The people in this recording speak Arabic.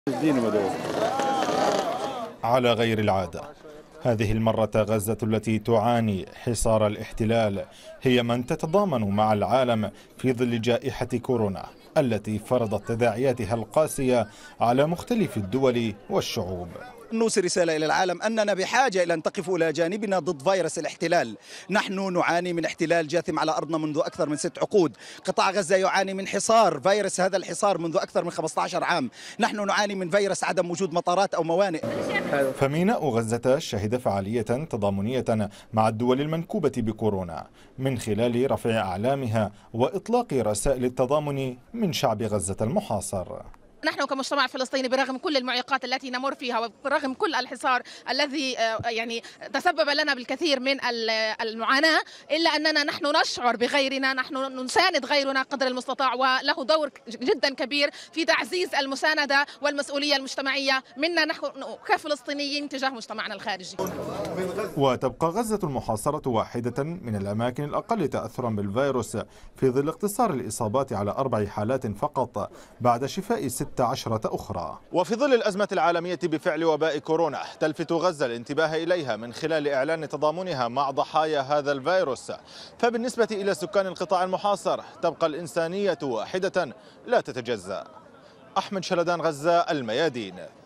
على غير العادة، هذه المرة غزة التي تعاني حصار الاحتلال هي من تتضامن مع العالم في ظل جائحة كورونا التي فرضت تداعياتها القاسية على مختلف الدول والشعوب. نوصل رسالة إلى العالم أننا بحاجة إلى أن تقفوا إلى جانبنا ضد فيروس الاحتلال. نحن نعاني من احتلال جاثم على أرضنا منذ أكثر من 6 عقود. قطاع غزة يعاني من حصار، فيروس هذا الحصار منذ أكثر من 15 عام. نحن نعاني من فيروس عدم وجود مطارات أو موانئ. فميناء غزة شهد فعالية تضامنية مع الدول المنكوبة بكورونا من خلال رفع أعلامها وإطلاق رسائل التضامن من شعب غزة المحاصر. نحن كمجتمع فلسطيني برغم كل المعيقات التي نمر فيها وبرغم كل الحصار الذي تسبب لنا بالكثير من المعاناة، إلا أننا نحن نشعر بغيرنا، نحن نساند غيرنا قدر المستطاع، وله دور جدا كبير في تعزيز المساندة والمسؤولية المجتمعية منا نحن كفلسطينيين تجاه مجتمعنا الخارجي. وتبقى غزة المحاصرة واحدة من الأماكن الأقل تأثرا بالفيروس في ظل اقتصار الإصابات على 4 حالات فقط بعد شفاء 16 أخرى. وفي ظل الأزمة العالمية بفعل وباء كورونا التفت غزة الانتباه إليها من خلال إعلان تضامنها مع ضحايا هذا الفيروس. فبالنسبة إلى سكان القطاع المحاصر تبقى الإنسانية واحدة لا تتجزأ. أحمد شلدان، غزة، الميادين.